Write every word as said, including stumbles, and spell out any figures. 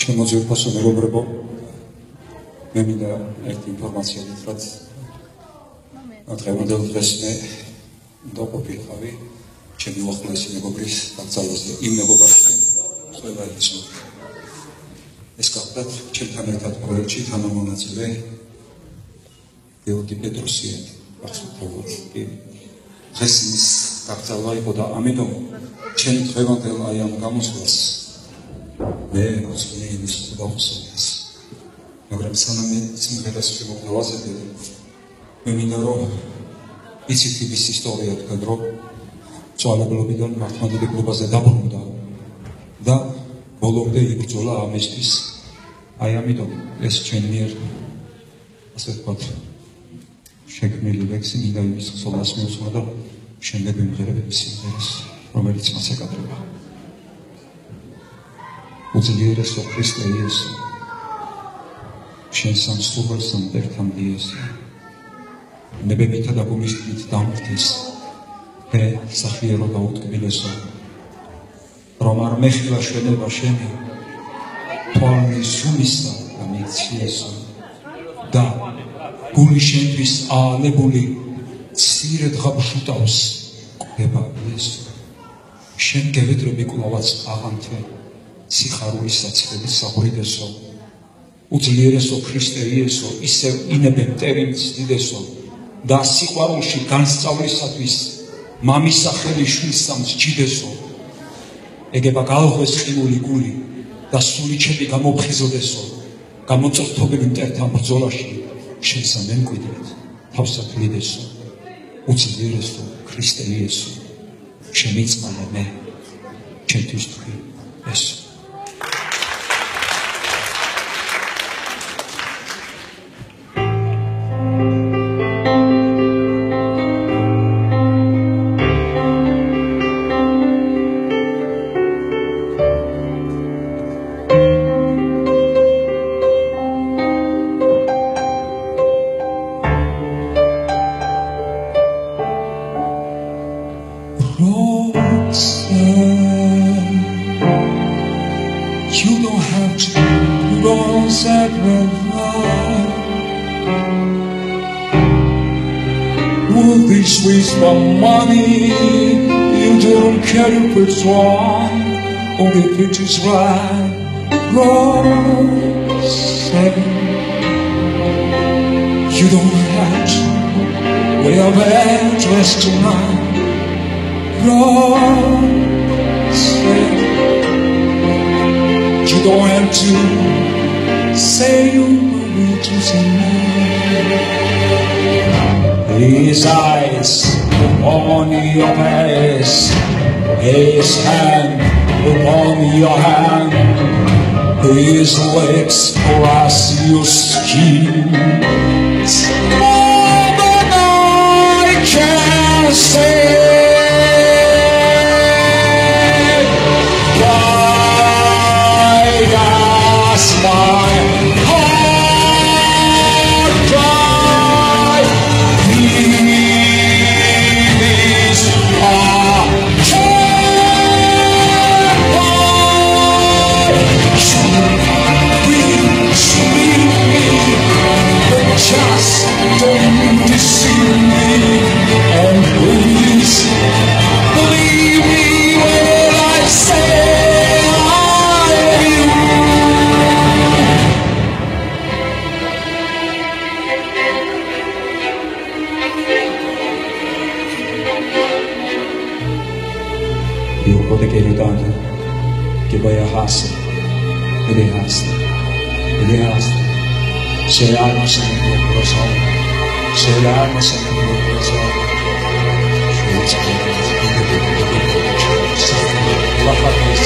ჩემო ძვირფასო მეგობრებო, მე მინდა ერთი ინფორმაცია გითხრათ. დღევანდელ დღეს მე უნდა ყოფილიყავი ჩემი უახლოესი მეგობრის დაკრძალვაზე, იმ მეგობრებთან, ყველა იცნობს. ეს გახლდათ ჩემთან ერთად პროექტში თანამონაწილე გეორგი პეტროსიანი, გახსოვთ. დღეს ის დაკრძალვა იყო და ამიტომ ჩემ დღევანდელ აი ამ გამოსვლას მე მოსწრების დავხსოვდეს. მაგრამ სანამ სიმღერას შემოგთავაზებდი, მე მინდა რომ იცით ის ისტორია თქვენ რომ წვალებლობიდან მართლმადიდებლობაზე დაბრუნდა და ბოლომდე იბრძოლა ამისთვის. აი ამიტომ ეს ჩვენ მიერ ასე ვთქვათ შექმნილი ლექსი მინდა იმის ხსოვნას მიუძღვა და შემდეგ ვიმღერებ სიმღერას, რომელიც მას ეკადრება. უძლიერესო ქრისტე იესო, შენ სამსხურველს მტერთან დიესო, ნებებითა და გულისთვით დამრთის, ჰე სახიერო და უტკბილესო, რომ არ მეხილა შველება შენი, თვალმი სულისა და მიქციესო, და გული შენთვის აალებული ცირე დღაბშუტავს ყვება იესო, შენ გევედრები კვლავაც აღანთე, სიხარულის საცხელი საღვიდესო, უძლიერესო ქრისტე იესო, ისევ ინებე მტერი მცდიდესო და სიყვარულში განსწავლისათვის მამისა ხელი შვილსა მსჯიდესო, ეგება გალღვეს ყინული გული და სული ჩემი გამოფხიზოდესო, გამოწრთობილი მტერთან ბრძოლაში შენსა მემკვიდრეთ თავსად ლიდესო, უძლიერესო ქრისტე იესო, შემიწყალე მე ჩემთვის თქვი ესო. You don't have to put on sacrifice. All this waste for money, you don't care if it's wrong, only if it is right. Roseanne, you don't have to wear that dress tonight. Roseanne, you don't have to say you're going to tonight. His eyes upon your face, his hand upon your hand, his legs across your skin. All that I can say. My heart cry, these are sweet, sweet me, but just don't deceive me, and please believe me when I say io potevo aiutare che poi a casa e di casa e di casa se l'anno se ne può prosare se l'anno se ne può prosare la fatica